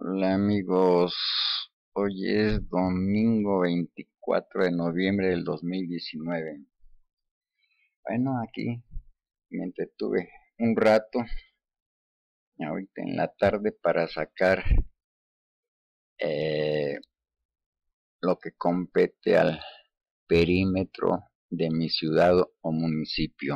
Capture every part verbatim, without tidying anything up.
Hola amigos, hoy es domingo veinticuatro de noviembre del dos mil diecinueve. Bueno, aquí me entretuve un rato, ahorita en la tarde, para sacar eh, lo que compete al perímetro de mi ciudad o municipio.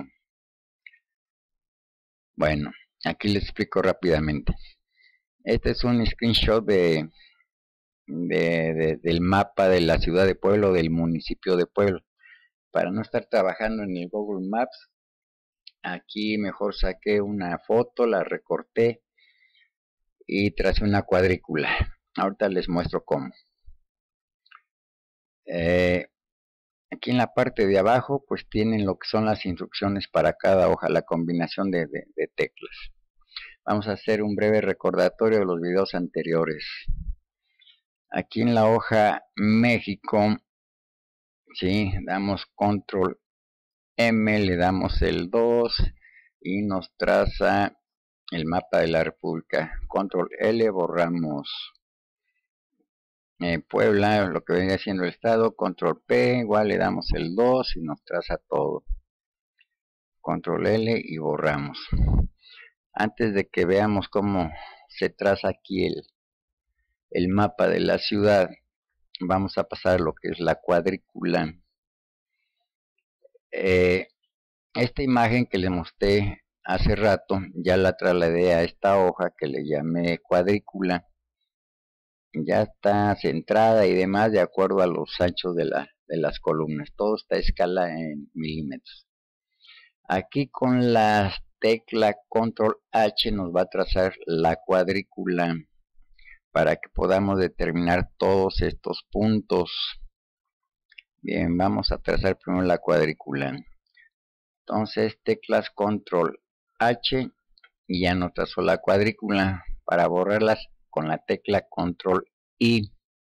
Bueno, aquí les explico rápidamente. Este es un screenshot de, de, de, del mapa de la ciudad de Pueblo, del municipio de Pueblo. Para no estar trabajando en el Google Maps, aquí mejor saqué una foto, la recorté y tracé una cuadrícula. Ahorita les muestro cómo. Eh, aquí en la parte de abajo pues tienen lo que son las instrucciones para cada hoja, la combinación de, de, de teclas. Vamos a hacer un breve recordatorio de los videos anteriores. Aquí en la hoja México, ¿sí? Damos control M, le damos el dos y nos traza el mapa de la República. Control L, borramos eh, Puebla, lo que venía siendo el estado. Control P, igual le damos el dos y nos traza todo. Control L y borramos. Antes de que veamos cómo se traza aquí el, el mapa de la ciudad, vamos a pasar a lo que es la cuadrícula. Eh, esta imagen que les mostré hace rato, ya la trasladé a esta hoja que le llamé cuadrícula. Ya está centrada y demás de acuerdo a los anchos de, la, de las columnas. Todo está a escala en milímetros. Aquí con la tecla control H nos va a trazar la cuadrícula para que podamos determinar todos estos puntos. Bien, vamos a trazar primero la cuadrícula. Entonces teclas control H y ya nos trazó la cuadrícula. Para borrarlas con la tecla control I.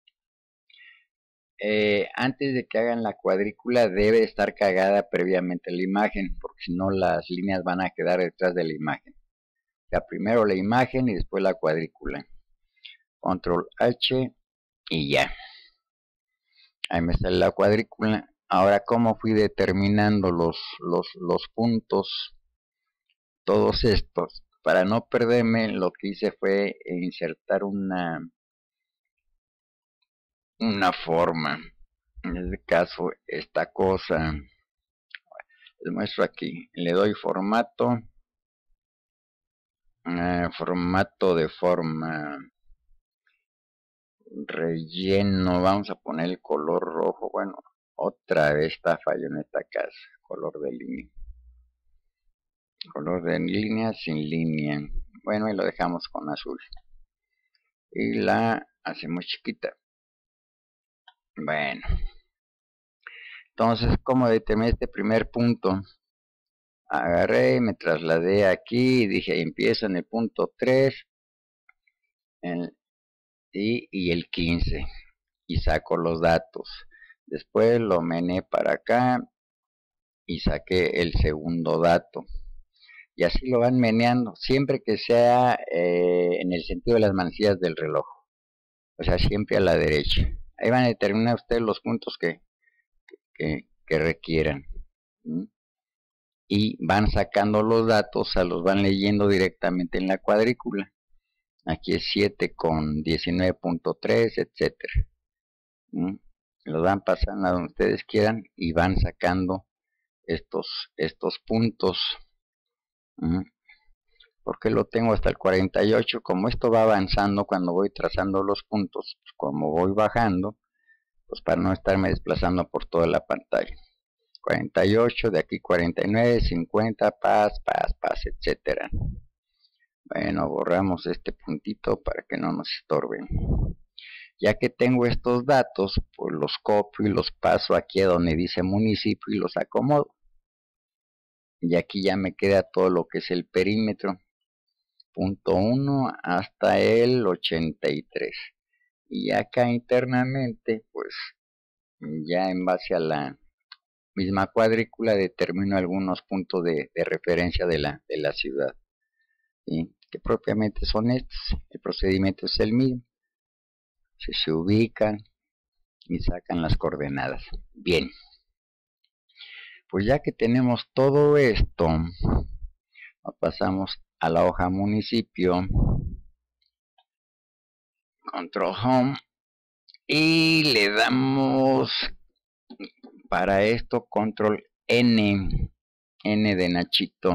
Eh, antes de que hagan la cuadrícula debe estar cargada previamente la imagen, porque si no las líneas van a quedar detrás de la imagen. O sea, primero la imagen y después la cuadrícula. Control H y ya. Ahí me sale la cuadrícula. Ahora, ¿cómo fui determinando los, los, los puntos? Todos estos. Para no perderme, lo que hice fue insertar una, una forma. En este caso, esta cosa. Les muestro aquí. Le doy formato. Eh, formato de forma. Relleno. Vamos a poner el color rojo. Bueno, otra vez está fallo en esta casa. Color de línea. Color de línea sin línea. Bueno, y lo dejamos con azul. Y la hacemos chiquita. Bueno. Entonces, ¿cómo determiné este primer punto? Agarré, me trasladé aquí y dije, empiezo en el punto tres en, y, y el quince. Y saco los datos. Después lo mené para acá y saqué el segundo dato. Y así lo van meneando, siempre que sea eh, en el sentido de las manecillas del reloj. O sea, siempre a la derecha. Ahí van a determinar ustedes los puntos que, que, que requieran. ¿Mm? Y van sacando los datos, o sea, los van leyendo directamente en la cuadrícula. Aquí es siete con diecinueve punto tres, etcétera. ¿Mm? Los van pasando a donde ustedes quieran y van sacando estos, estos puntos. ¿Mm? Porque lo tengo hasta el cuarenta y ocho. Como esto va avanzando cuando voy trazando los puntos, pues como voy bajando, pues para no estarme desplazando por toda la pantalla. cuarenta y ocho, de aquí cuarenta y nueve, cincuenta, paz, paz, paz, etcétera. Bueno, borramos este puntito para que no nos estorben. Ya que tengo estos datos, pues los copio y los paso aquí a donde dice municipio y los acomodo. Y aquí ya me queda todo lo que es el perímetro. Punto uno hasta el ochenta y tres. Y acá internamente, pues ya en base a la misma cuadrícula determino algunos puntos de, de referencia de la, de la ciudad. ¿Sí? que propiamente son estos. El procedimiento es el mismo. Si se ubican y sacan las coordenadas. Bien. Pues ya que tenemos todo esto, pasamos a la hoja municipio, control home, y le damos para esto control N, N de Nachito,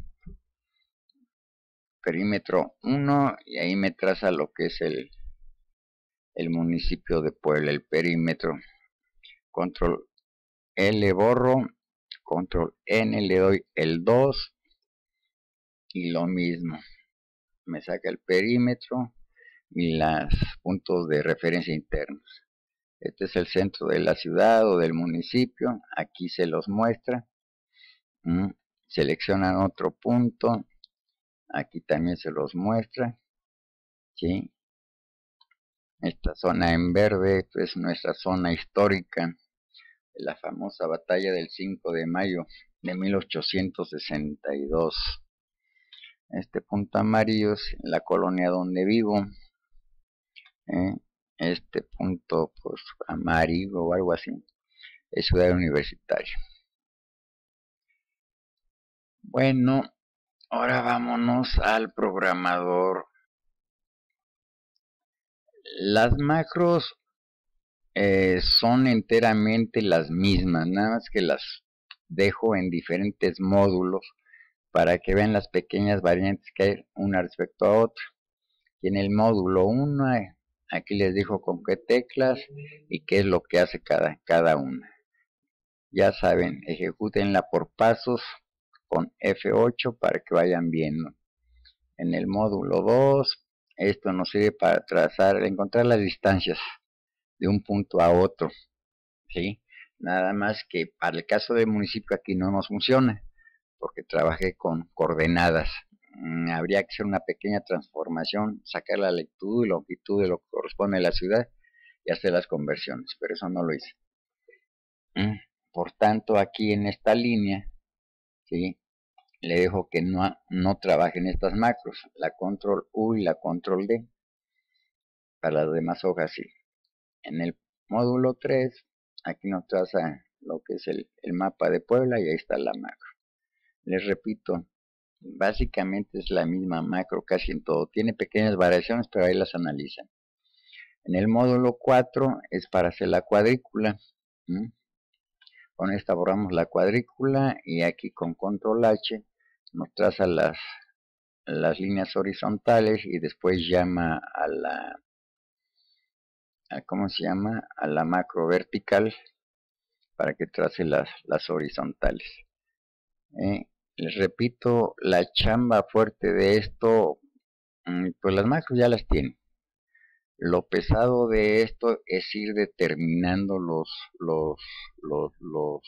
perímetro uno, y ahí me traza lo que es el, el municipio de Puebla, el perímetro. Control L borro, control N le doy el dos, y lo mismo, me saca el perímetro y los puntos de referencia internos. Este es el centro de la ciudad o del municipio, aquí se los muestra. Mm, seleccionan otro punto, aquí también se los muestra, ¿sí? Esta zona en verde es nuestra zona histórica de la famosa batalla del cinco de mayo de mil ochocientos sesenta y dos. Este punto amarillo es la colonia donde vivo. ¿eh? Este punto pues amarillo o algo así es Ciudad Universitaria. Bueno, ahora vámonos al programador. Las macros eh, son enteramente las mismas, nada más que las dejo en diferentes módulos para que vean las pequeñas variantes que hay una respecto a otra. Y en el módulo uno, aquí les digo con qué teclas y qué es lo que hace cada, cada una. Ya saben, ejecútenla por pasos con F ocho para que vayan viendo. En el módulo dos, esto nos sirve para trazar, encontrar las distancias de un punto a otro, ¿sí? Nada más que para el caso del municipio aquí no nos funciona, porque trabajé con coordenadas. Mm, habría que hacer una pequeña transformación, sacar la latitud y longitud de lo que corresponde a la ciudad y hacer las conversiones, pero eso no lo hice. Mm, por tanto, aquí en esta línea, ¿sí? Le dejo que no, no trabajen estas macros, la control U y la control D. Para las demás hojas sí. En el módulo tres, aquí nos traza lo que es el, el mapa de Puebla y ahí está la macro. Les repito, básicamente es la misma macro casi en todo. Tiene pequeñas variaciones, pero ahí las analizan. En el módulo cuatro es para hacer la cuadrícula. ¿Mm? Con esta borramos la cuadrícula y aquí con control H nos traza las, las líneas horizontales y después llama a la, a, ¿cómo se llama? A la macro vertical para que trace las, las horizontales. ¿Eh? Les repito, la chamba fuerte de esto, pues las macros ya las tienen. Lo pesado de esto es ir determinando los, los, los, los,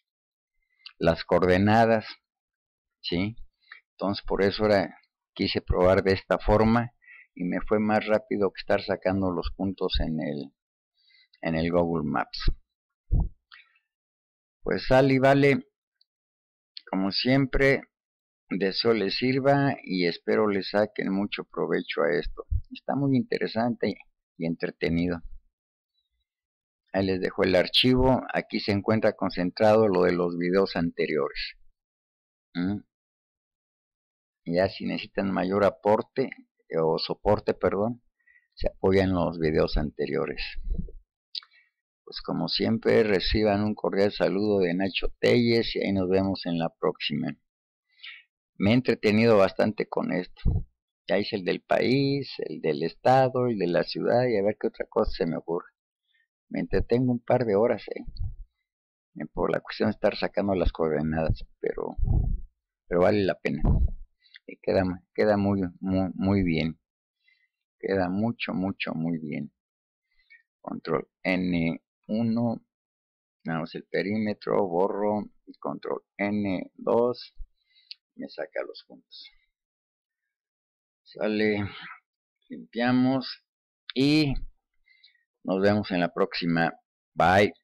las coordenadas, ¿sí? Entonces por eso era, quise probar de esta forma y me fue más rápido que estar sacando los puntos en el, en el Google Maps. Pues sale y vale, como siempre, deseo les sirva y espero les saquen mucho provecho a esto. Está muy interesante y entretenido. Ahí les dejo el archivo. Aquí se encuentra concentrado lo de los videos anteriores. ¿Mm? Ya si necesitan mayor aporte o soporte, perdón, se apoyan los videos anteriores. Pues como siempre, reciban un cordial saludo de Nacho Telles y ahí nos vemos en la próxima. Me he entretenido bastante con esto. Ya hice el del país, el del estado, el de la ciudad y a ver qué otra cosa se me ocurre. Me entretengo un par de horas, eh, por la cuestión de estar sacando las coordenadas, pero, pero vale la pena. Y queda, queda muy, muy, muy bien. Queda mucho, mucho, muy bien. Control N uno. Damos el perímetro, borro. Control N dos. Me saca los puntos. Sale. Limpiamos. Y nos vemos en la próxima. Bye.